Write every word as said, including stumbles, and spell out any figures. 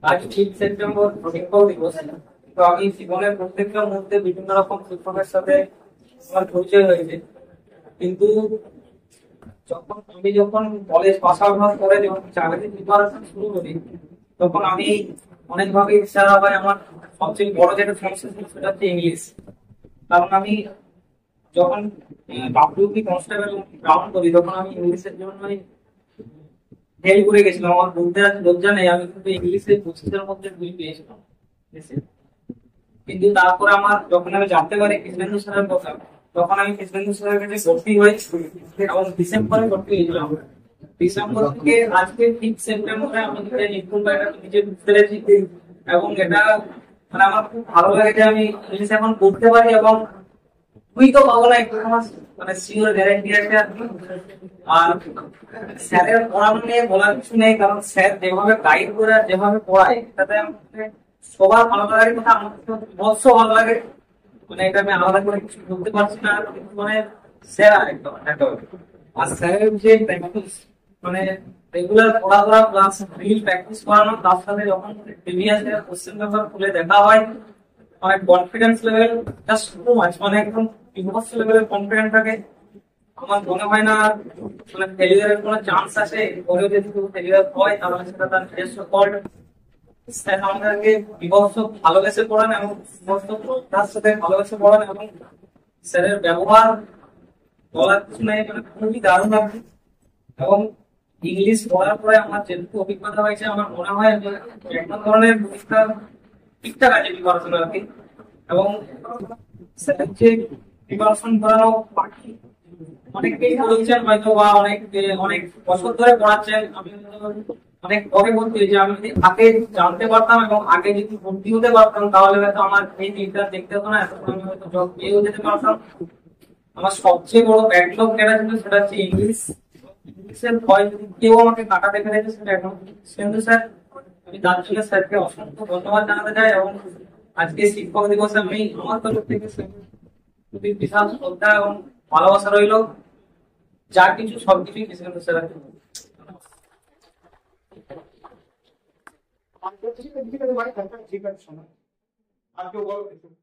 আজ ঠিক সেপ্টেম্বর শিক্ষক দিবস। তো আমি জীবনের প্রত্যেকটা মুহূর্তে বিভিন্ন রকম শিক্ষকের সাথে আমার পরিচয় হয়েছে, কিন্তু যখন আমি যখন কলেজ পাস আউট করে যখন চাকরির প্রিপারেশন শুরু করি, তখন আমি অনেকভাবে ইচ্ছা হয়। আমার সবচেয়ে বড় যেটা সমস্যা ছিল সেটা হচ্ছে ইংলিশ। কারণ আমি যখন ডাব্লিউপি কনস্টেবল গ্রাউন্ড করি তখন আমি ইংলিশের জন্যই ফেল করে গেছিলাম। আমার বলতে আর লজ্জা নেই, আমি কিন্তু ইংলিশে পঁচিশের মধ্যে দুই পেয়েছিলাম। কিন্তু তারপরে আমার যখন আমি জানতে পারি কৃষ্ণেন্দু স্যারের কথা, তখন আমি কৃষ্ণেন্দু স্যারের কাছে ভর্তি হই এবং ডিসেম্বরে ভর্তি হয়েছিলাম। ডিসেম্বর থেকে আজকে ঠিক সেপ্টেম্বরে আমি নিপুণ বাইটা নিজে বুঝতে পেরেছি, এবং এটা মানে আমার খুব ভালো লাগে যে আমি ইংলিশ এখন পড়তে পারি। এবং তুই তো পাবো না একটু আমার মানে সিওর গ্যারান্টি আছে। আর স্যারের পড়ানো নিয়ে বলার কিছু নেই, কারণ স্যার যেভাবে গাইড করে আর যেভাবে পড়ায় তাতে সবার ভালো লাগার কথা, আমার অবশ্য ভালো লাগে। মানে এটা আমি আলাদা করে কিছু বলতে পারছি না, কিন্তু মানে স্যার একদম আর স্যারের যে প্র্যাকটিস মানে রেগুলার পড়া করা প্লাস রিল প্র্যাকটিস করানো, তার সাথে যখন প্রিভিয়াস ইয়ার কোশ্চেন পেপার খুলে দেখা হয়, অনেক confidence level just too much, মানে একদম বিভৎস লেভেলের কনফিডেন্স থাকে। আমার মনে হয় না মানে ফেলিয়ারের কোনো চান্স আছে। পরেও যদি কেউ ফেলিয়ার হয় তাহলে সেটা তার নিজস্ব ফল্ট। স্যার আমাদেরকে বিভৎস ভালোবেসে পড়ান এবং বিভৎস তার সাথে ভালোবেসে পড়ান, এবং স্যারের ব্যবহার বলার কিছু নেই, মানে খুবই দারুণ লাগে। এবং ইংলিশ পড়ার পরে আমার যেটুকু অভিজ্ঞতা হয়েছে, আমার মনে হয় যে একটা ধরনের পরীক্ষা ঠিকঠাক আছে প্রিপারেশন আর কি। এবং স্যার যে প্রিপারেশন করানো বাকি অনেকেই বলছেন হয়তো বা অনেক অনেক বছর ধরে পড়াচ্ছেন, আমি অনেক পরে বলতে যে আমি যদি আগে জানতে পারতাম এবং আগে যদি ভর্তি হতে পারতাম তাহলে হয়তো আমার এই দিকটা দেখতে হতো না, এতক্ষণ আমি হয়তো জব পেয়েও যেতে পারতাম। আমার সবচেয়ে বড় ব্যাকলগ যেটা ছিল সেটা হচ্ছে ইংলিশ। ইংলিশের ভয় যদি কেউ আমাকে কাটাতে পেরেছে সেটা এখন কিন্তু স্যার, আমি তার জন্য স্যারকে অসংখ্য ধন্যবাদ জানাতে চাই। এবং আজকে শিক্ষক দিবসে আমি আমার তরফ থেকে খুবই বিশাল শ্রদ্ধা এবং ভালোবাসা রইল। যা কিছু সবকিছুই কৃষ্ণেন্দু স্যার। ঠিক আছে, ঠিক আছে, ঠিক আছে,